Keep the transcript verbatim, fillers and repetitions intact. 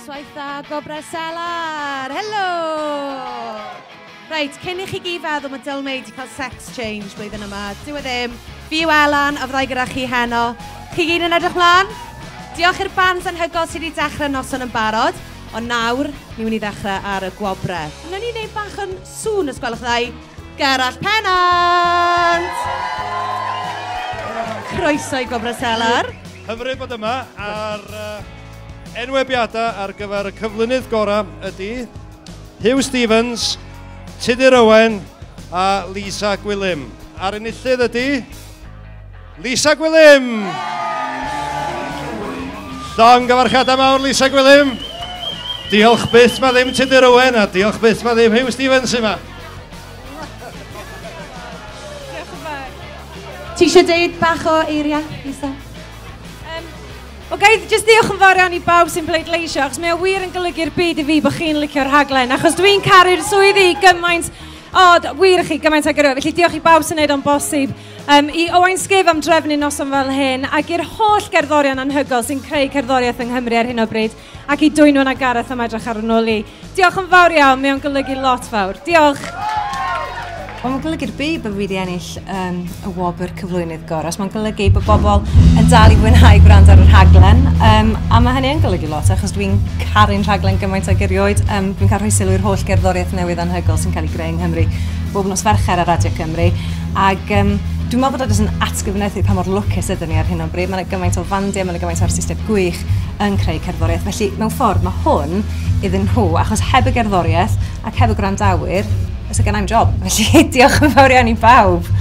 noswaith a Gwobrau'r Selar. Helo! Reit, cyn i chi gyd feddwl mae Dilynwch wedi cael sex change blwyddyn yma. Dyw e ddim. Fi yw Elan, a fyddai gyda chi Heno. Chi gyd yn edrych mlaen? Diolch i'r bands anhygoel sydd wedi dechrau noson yn barod. Ond nawr, ni wedi dechrau ar y gwobrau. Wnawn ni wneud bach yn sŵn os gwelwch ddau. Gerall Pennant! Croeso i Gwobrau'r Selar. Hyfryd bod yma ar uh, enwebiadau ar gyfer y cyflwynydd Gorau ydy Hugh Stevens, Tudur Owen a Lisa Gwilym. A'r enillydd ydy Lisa Gwilym. Llong gyfarchadau mawr Lisa Gwilym. Diolch byth ma ddim Tudur Owen a diolch byth ma ddim Hugh Stevens yma. Diolch yn fawr. Ti eisiau deud bach o eiriau, Lisa? O gael, jyst diolch yn fawr iawn i bawb sy'n pleidleisio, achos mae o wir yn golygu'r byd i fi bod chi'n licio'r rhaglen, achos dwi'n caru'r swyddi gymaint, o, wir i chi gymaint ag yrwyr, felly diolch i bawb sy'n neud o'n bosib. Um, I Owain Sgif am drefnu noson fel hyn, ac i'r holl gerddorion anhygoel sy'n creu cerddoriaeth yng Nghymru ar hyn o bryd, ac i Dwynwen a Gareth am edrych ar ôl i. Diolch yn fawr iawn, mae o'n golygu lot fawr. Diolch. Ond mae'n golygu'r byd bod fi wedi ennill um, y wobr Cyflwynydd Gorau. Mae'n golygu bod bobl yn dal i fwynhau gwrando ar y rhaglen. Um, a mae hynny yn golygu lot, achos dwi'n caru'n rhaglen gymaint ag erioed. Um, dwi'n cael rhoi sylw i'r holl gerddoriaeth newydd anhygoel sy'n cael ei greu yng Nghymru. Bob nos Fercher ar Radio Cymru. Ac um, dwi'n meddwl bod yn atgyfnethu pa mor lwcus ydyn ni ar hyn o bryd. Mae'n gymaint o fandia, mae'n gymaint o artistiaid gwych yn creu cerddoriaeth. Felly, mewn ffordd, mae hwn iddyn nhw, achos heb y gerddoriaeth ac heb y gwrandawyr, Ys y gennau'n job, felly diolch yn fawr iawn i bawb.